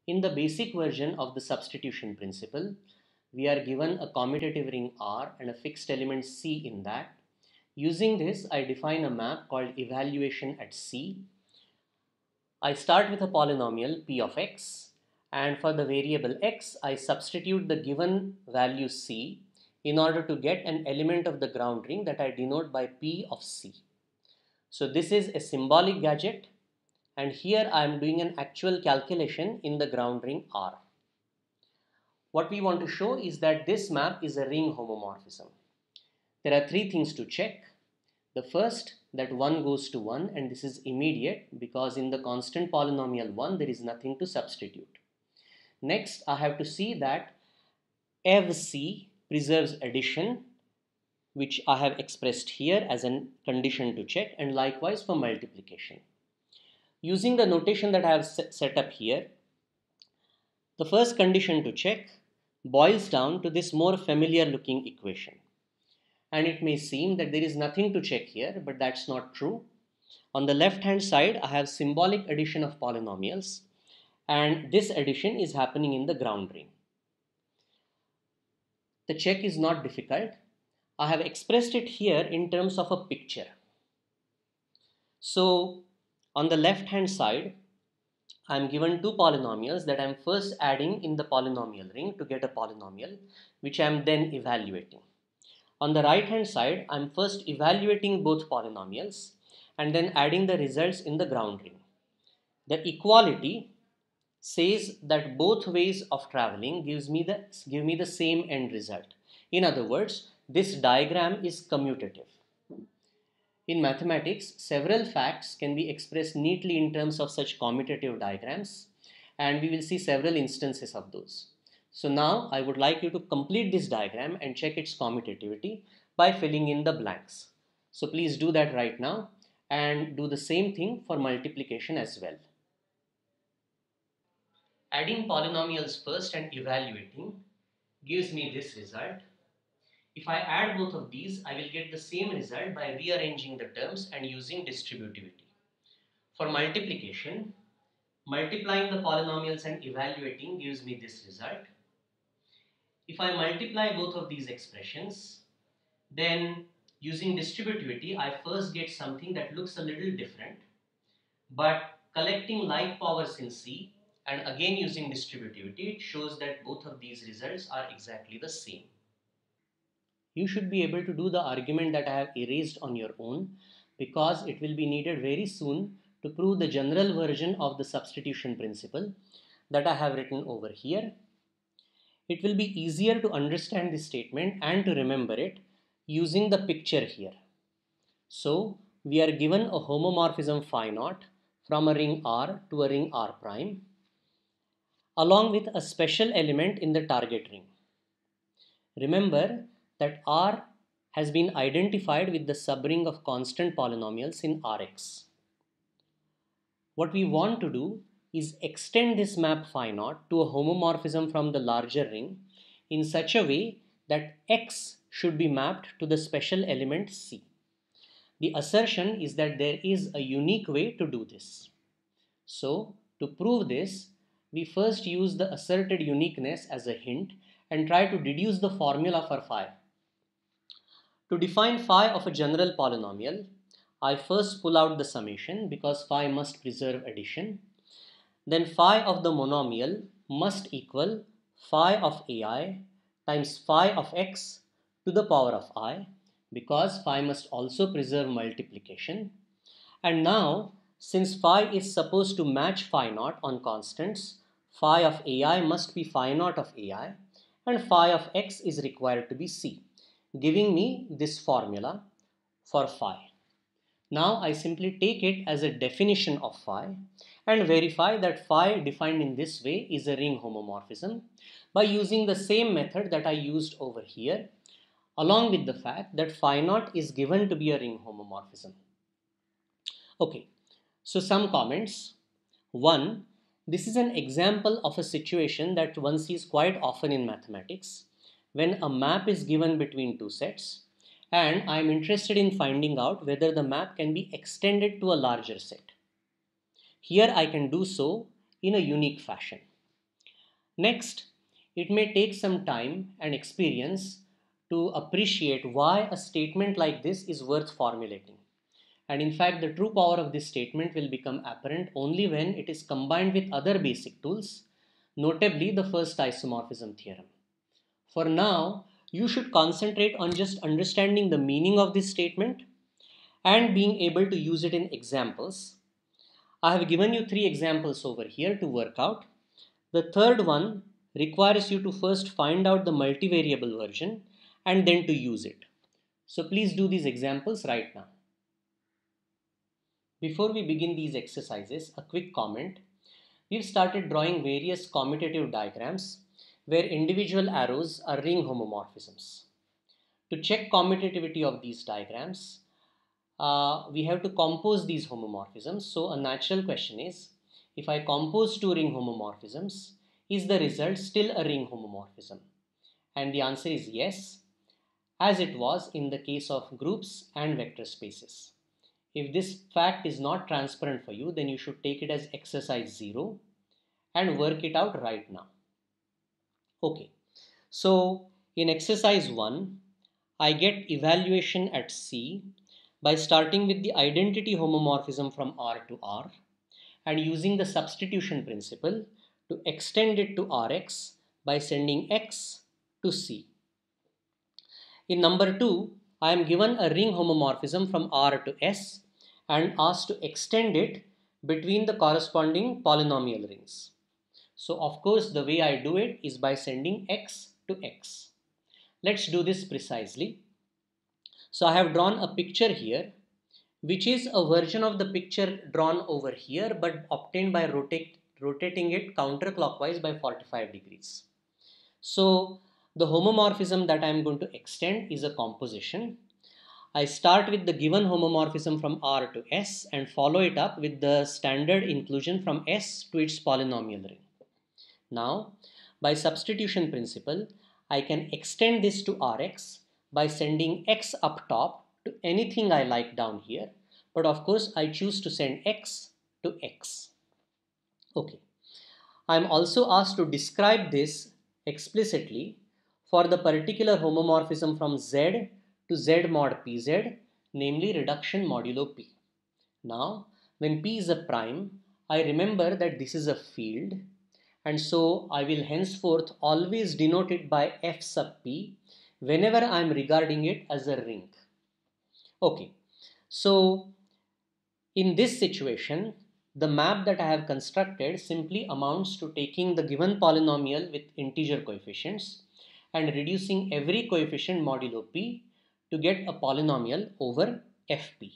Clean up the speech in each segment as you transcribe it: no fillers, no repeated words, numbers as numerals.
In the basic version of the substitution principle, we are given a commutative ring R and a fixed element C in that. Using this, I define a map called evaluation at C. I start with a polynomial p of x, and for the variable x, I substitute the given value C in order to get an element of the ground ring that I denote by p of C. So this is a symbolic gadget, and here I am doing an actual calculation in the ground ring R. What we want to show is that this map is a ring homomorphism. There are three things to check. The first, that 1 goes to 1, and this is immediate because in the constant polynomial 1 there is nothing to substitute. Next, I have to see that EVC preserves addition, which I have expressed here as a condition to check, and likewise for multiplication. Using the notation that I have set up here, the first condition to check boils down to this more familiar looking equation. And it may seem that there is nothing to check here, but that's not true. On the left hand side, I have symbolic addition of polynomials, and this addition is happening in the ground ring. The check is not difficult. I have expressed it here in terms of a picture. So on the left hand side, I am given two polynomials that I am first adding in the polynomial ring to get a polynomial, which I am then evaluating. On the right hand side, I am first evaluating both polynomials and then adding the results in the ground ring. The equality says that both ways of traveling give me the same end result. In other words, this diagram is commutative. In mathematics, several facts can be expressed neatly in terms of such commutative diagrams, and we will see several instances of those. So now I would like you to complete this diagram and check its commutativity by filling in the blanks. So please do that right now and do the same thing for multiplication as well. Adding polynomials first and evaluating gives me this result. If I add both of these, I will get the same result by rearranging the terms and using distributivity. For multiplication, multiplying the polynomials and evaluating gives me this result. If I multiply both of these expressions, then using distributivity, I first get something that looks a little different, but collecting like powers in C and again using distributivity, it shows that both of these results are exactly the same. You should be able to do the argument that I have erased on your own because it will be needed very soon to prove the general version of the substitution principle that I have written over here. It will be easier to understand this statement and to remember it using the picture here. So we are given a homomorphism phi naught from a ring R to a ring R prime along with a special element in the target ring. Remember that R has been identified with the subring of constant polynomials in Rx. What we want to do is extend this map phi naught to a homomorphism from the larger ring in such a way that X should be mapped to the special element C. The assertion is that there is a unique way to do this. So, to prove this, we first use the asserted uniqueness as a hint and try to deduce the formula for phi. To define phi of a general polynomial, I first pull out the summation because phi must preserve addition. Then phi of the monomial must equal phi of ai times phi of x to the power of I because phi must also preserve multiplication. And now, since phi is supposed to match phi naught on constants, phi of ai must be phi naught of ai and phi of x is required to be c, giving me this formula for phi. Now I simply take it as a definition of phi and verify that phi defined in this way is a ring homomorphism by using the same method that I used over here, along with the fact that phi naught is given to be a ring homomorphism. Okay, so some comments. One, this is an example of a situation that one sees quite often in mathematics when a map is given between two sets and I am interested in finding out whether the map can be extended to a larger set. Here I can do so in a unique fashion. Next, it may take some time and experience to appreciate why a statement like this is worth formulating. And in fact, the true power of this statement will become apparent only when it is combined with other basic tools, notably the first isomorphism theorem. For now, you should concentrate on just understanding the meaning of this statement and being able to use it in examples. I have given you 3 examples over here to work out. The third one requires you to first find out the multivariable version and then to use it. So please do these examples right now. Before we begin these exercises, a quick comment. We've started drawing various commutative diagrams where individual arrows are ring homomorphisms. To check commutativity of these diagrams, we have to compose these homomorphisms. So a natural question is, if I compose two ring homomorphisms, is the result still a ring homomorphism? And the answer is yes, as it was in the case of groups and vector spaces. If this fact is not transparent for you, then you should take it as exercise 0 and work it out right now. Okay, so in exercise 1, I get evaluation at C by starting with the identity homomorphism from R to R and using the substitution principle to extend it to Rx by sending X to C. In number 2, I am given a ring homomorphism from R to S and asked to extend it between the corresponding polynomial rings. So of course the way I do it is by sending X to X. Let's do this precisely. So I have drawn a picture here, which is a version of the picture drawn over here but obtained by rotating it counterclockwise by 45 degrees. So the homomorphism that I am going to extend is a composition. I start with the given homomorphism from R to S and follow it up with the standard inclusion from S to its polynomial ring. Now, by substitution principle, I can extend this to Rx by sending X up top to anything I like down here, but of course I choose to send X to X. Okay, I am also asked to describe this explicitly for the particular homomorphism from Z to Z mod Pz, namely reduction modulo P. Now, when P is a prime, I remember that this is a field, and so I will henceforth always denote it by F sub P whenever I am regarding it as a ring. Okay, so in this situation, the map that I have constructed simply amounts to taking the given polynomial with integer coefficients and reducing every coefficient modulo P to get a polynomial over Fp.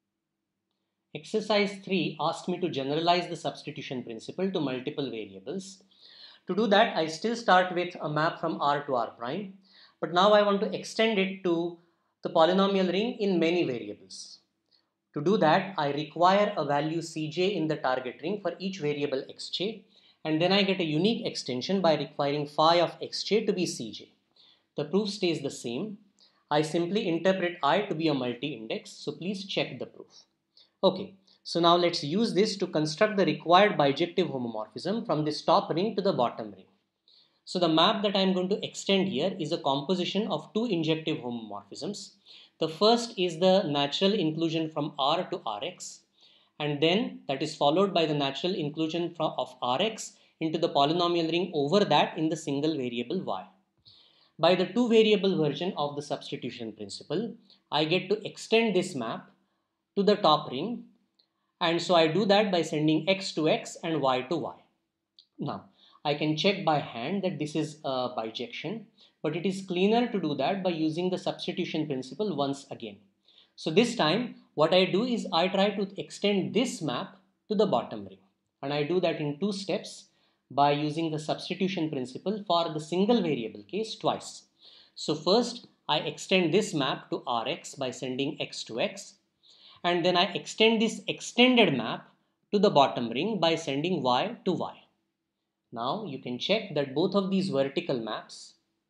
Exercise 3 asked me to generalize the substitution principle to multiple variables. To do that, I still start with a map from R to R prime, but now I want to extend it to the polynomial ring in many variables. To do that, I require a value Cj in the target ring for each variable xj, and then I get a unique extension by requiring phi of xj to be Cj. The proof stays the same. I simply interpret I to be a multi-index, so please check the proof. Okay, so now let's use this to construct the required bijective homomorphism from this top ring to the bottom ring. So the map that I am going to extend here is a composition of two injective homomorphisms. The first is the natural inclusion from R to Rx, and then that is followed by the natural inclusion of Rx into the polynomial ring over that in the single variable y. By the two variable version of the substitution principle, I get to extend this map to the top ring, and so I do that by sending X to X and Y to Y. Now, I can check by hand that this is a bijection, but it is cleaner to do that by using the substitution principle once again. So this time, what I do is I try to extend this map to the bottom ring, and I do that in 2 steps by using the substitution principle for the single variable case twice. So first, I extend this map to Rx by sending X to X, and then I extend this extended map to the bottom ring by sending Y to Y. Now you can check that both of these vertical maps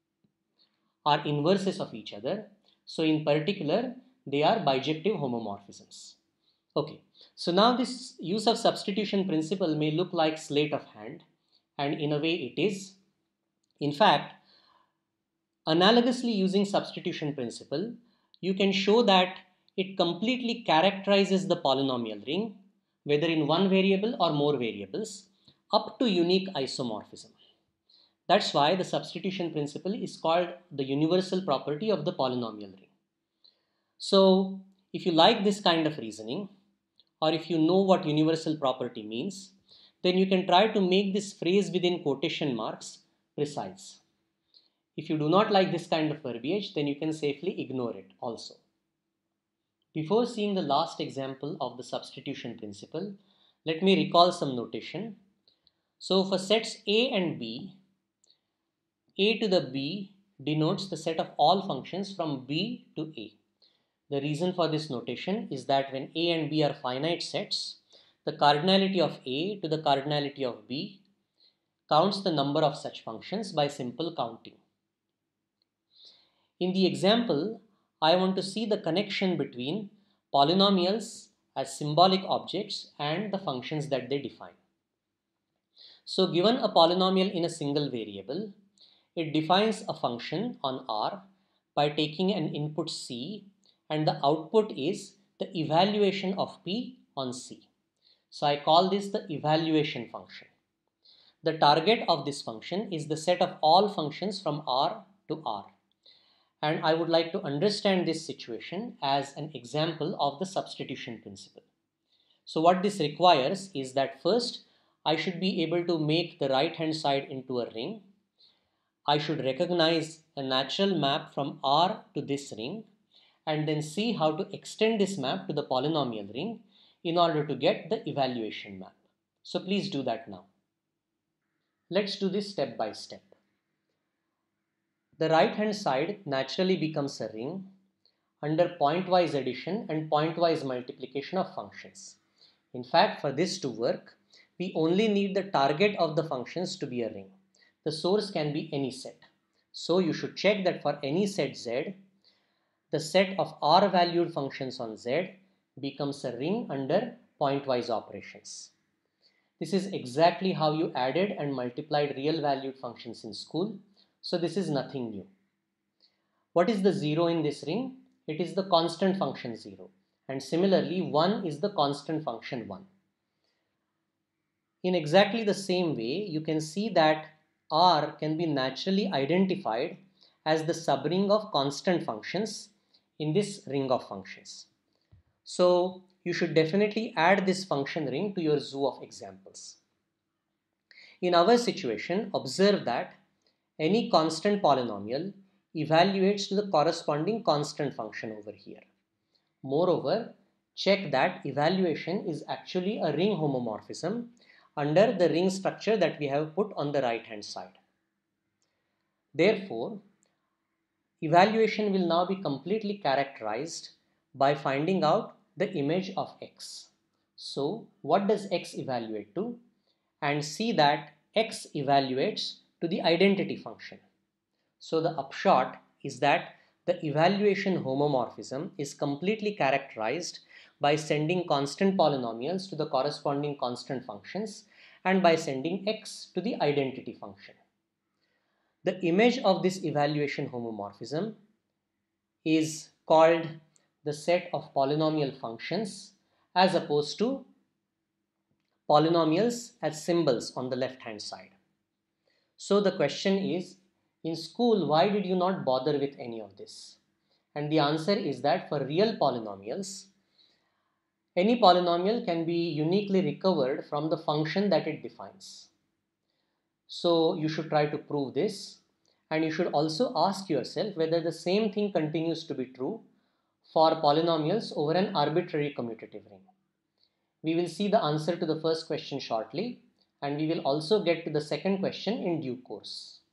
are inverses of each other. So in particular, they are bijective homomorphisms. Okay, so now this use of substitution principle may look like sleight of hand, and in a way it is, In fact, analogously using substitution principle, you can show that it completely characterizes the polynomial ring, whether in one variable or more variables, up to unique isomorphism. That's why the substitution principle is called the universal property of the polynomial ring. So, if you like this kind of reasoning, or if you know what universal property means, then you can try to make this phrase within quotation marks precise. If you do not like this kind of verbiage, then you can safely ignore it also. Before seeing the last example of the substitution principle, let me recall some notation. So for sets A and B, A to the B denotes the set of all functions from B to A. The reason for this notation is that when A and B are finite sets, the cardinality of A to the cardinality of B counts the number of such functions by simple counting. In the example, I want to see the connection between polynomials as symbolic objects and the functions that they define. So given a polynomial in a single variable, it defines a function on R by taking an input C, and the output is the evaluation of P on C. So I call this the evaluation function. The target of this function is the set of all functions from R to R. And I would like to understand this situation as an example of the substitution principle. So what this requires is that first I should be able to make the right hand side into a ring. I should recognize a natural map from R to this ring and then see how to extend this map to the polynomial ring in order to get the evaluation map. So please do that now. Let's do this step by step. The right hand side naturally becomes a ring under pointwise addition and pointwise multiplication of functions. In fact, for this to work, we only need the target of the functions to be a ring. The source can be any set. So you should check that for any set Z, the set of R valued functions on Z becomes a ring under pointwise operations. This is exactly how you added and multiplied real valued functions in school. So this is nothing new. What is the 0 in this ring? It is the constant function 0. And similarly, 1 is the constant function 1. In exactly the same way, you can see that R can be naturally identified as the subring of constant functions in this ring of functions. So you should definitely add this function ring to your zoo of examples. In our situation, observe that any constant polynomial evaluates to the corresponding constant function over here. Moreover, check that evaluation is actually a ring homomorphism under the ring structure that we have put on the right hand side. Therefore, evaluation will now be completely characterized by finding out the image of X. So, what does X evaluate to? And see that X evaluates to the identity function. So the upshot is that the evaluation homomorphism is completely characterized by sending constant polynomials to the corresponding constant functions and by sending X to the identity function. The image of this evaluation homomorphism is called the set of polynomial functions as opposed to polynomials as symbols on the left hand side. So the question is, in school, why did you not bother with any of this? And the answer is that for real polynomials, any polynomial can be uniquely recovered from the function that it defines. So you should try to prove this, and you should also ask yourself whether the same thing continues to be true for polynomials over an arbitrary commutative ring. We will see the answer to the first question shortly, and we will also get to the second question in due course.